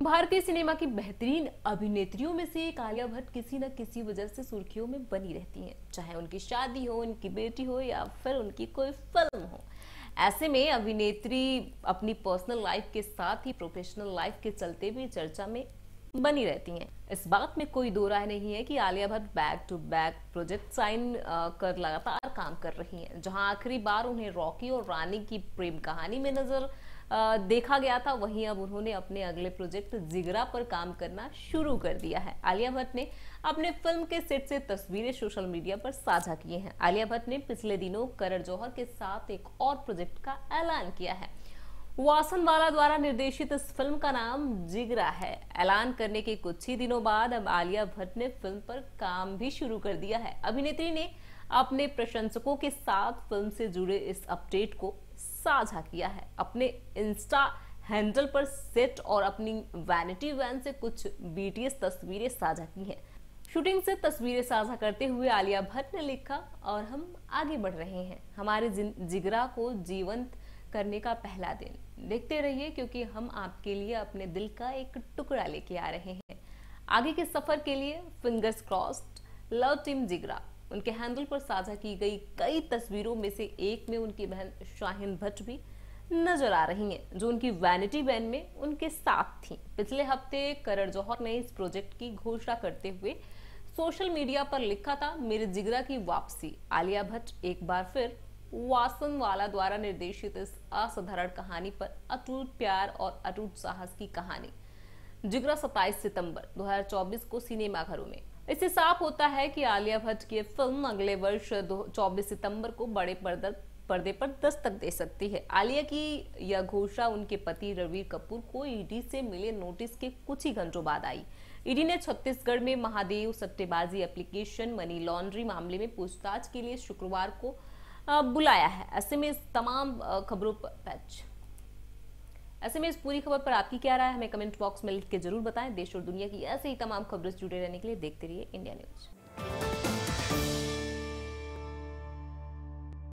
भारतीय सिनेमा की बेहतरीन अभिनेत्रियों में से एक आलिया भट्ट किसी न किसी वजह से सुर्खियों में बनी रहती हैं, चाहे उनकी शादी हो, उनकी बेटी हो या फिर उनकी कोई फिल्म हो। ऐसे में अभिनेत्री अपनी पर्सनल लाइफ के साथ ही प्रोफेशनल लाइफ के चलते भी चर्चा में बनी रहती हैं। इस बात में कोई दो राय नहीं है कि Alia Bhatt back to back project sign कर लगातार काम कर रही हैं। जहां आखिरी बार उन्हें रॉकी और रानी की प्रेम कहानी में नजर देखा गया था, वहीं अब उन्होंने अपने अगले प्रोजेक्ट जिगरा पर काम करना शुरू कर दिया है। आलिया भट्ट ने अपने फिल्म के सेट से तस्वीरें सोशल मीडिया पर साझा की हैं। आलिया भट्ट ने पिछले दिनों करण जौहर के साथ एक और प्रोजेक्ट का ऐलान किया है। वासनवाला द्वारा निर्देशित इस फिल्म का नाम जिगरा है। ऐलान करने के कुछ ही दिनों बाद अब आलिया भट्ट ने फिल्म पर काम भी शुरू कर दिया है। अभिनेत्री ने अपने प्रशंसकों के साथ फिल्म से जुड़े इस अपडेट को साझा किया है। अपने इंस्टा हैंडल पर सेट और अपनी वैनिटी वैन से कुछ बीटीएस तस्वीरें साझा की हैं। शूटिंग से तस्वीरें साझा करते हुए आलिया भट्ट ने लिखा, और हम आगे बढ़ रहे हैं, हमारे जिगरा को जीवंत करने का पहला दिन। देखते रहिए, क्योंकि हम आपके लिए अपने दिल का एक टुकड़ा लेके आ रहे हैं। आगे के सफर के लिए फिंगर्स क्रॉस्ड। लव टीम जिगरा। उनके हैंडल पर साझा की गई कई तस्वीरों में से एक में उनकी बहन शाहीन भट्ट भी नजर आ रही हैं, जो उनकी वैनिटी वैन में उनके साथ थी। पिछले हफ्ते करण जौहर ने इस प्रोजेक्ट की घोषणा करते हुए सोशल मीडिया पर लिखा था, मेरे जिगरा की वापसी। आलिया भट्ट एक बार फिर वासनवाला द्वारा निर्देशित इस असाधारण कहानी पर अटूट प्यार और अटूट साहस की कहानी जिगरा 27 सितंबर 2024 को सिनेमाघरों में। इससे साफ होता है कि आलिया भट्ट की फिल्म अगले वर्ष 24 सितंबर को बड़े पर्दे पर दस्तक दे सकती है। आलिया की यह घोषणा उनके पति रणबीर कपूर को ईडी से मिले नोटिस के कुछ ही घंटों बाद आई। ईडी ने छत्तीसगढ़ में महादेव सट्टेबाजी एप्लीकेशन मनी लॉन्ड्री मामले में पूछताछ के लिए शुक्रवार को बुलाया है। ऐसे में इस पूरी खबर पर आपकी क्या राय है, हमें कमेंट बॉक्स में लिख के जरूर बताएं। देश और दुनिया की ऐसे ही तमाम खबरों से जुड़े रहने के लिए देखते रहिए इंडिया न्यूज।